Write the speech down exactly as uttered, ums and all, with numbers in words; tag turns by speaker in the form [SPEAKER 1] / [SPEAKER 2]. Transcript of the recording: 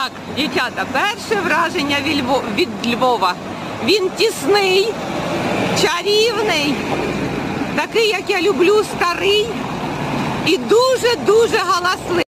[SPEAKER 1] Так, дівчата, перше враження від Льво- від Львова. Він тісний, чарівний, такий, як я люблю, старий і дуже-дуже галасливий.